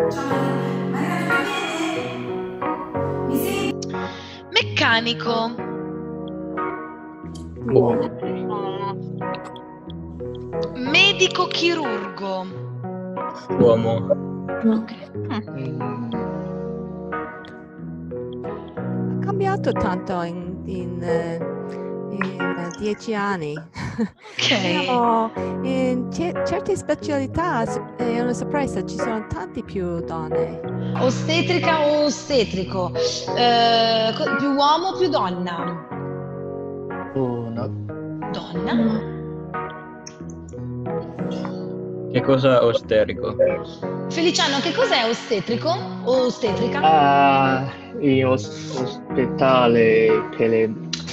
Meccanico. Uomo. Medico chirurgo. Uomo. Ok. Ha cambiato tanto in 10 anni. Ok. In certe specialità è una sorpresa, ci sono tanti più donne. Ostetrica o ostetrico? Più uomo o più donna? Donna. Donna. Che cosa osterico? Feliciano, che cos'è ostetrico o ostetrica? In ospedale per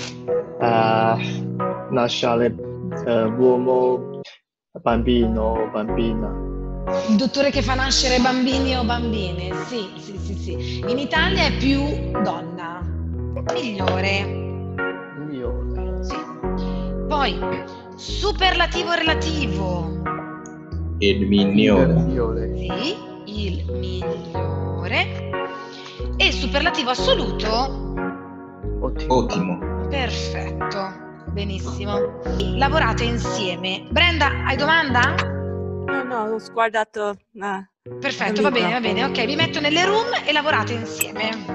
lasciare uomo, bambino, bambina. Il dottore che fa nascere bambini o bambine? Sì, sì, sì, sì. In Italia è più donna. Migliore. Migliore. Sì. Poi, superlativo relativo. Il migliore. Migliore. Sì, il migliore. E superlativo assoluto. Ottimo. Perfetto. Benissimo. Lavorate insieme. Brenda, hai domanda? No, ho guardato. Perfetto, va bene, va bene. Ok, vi metto nelle room e lavorate insieme.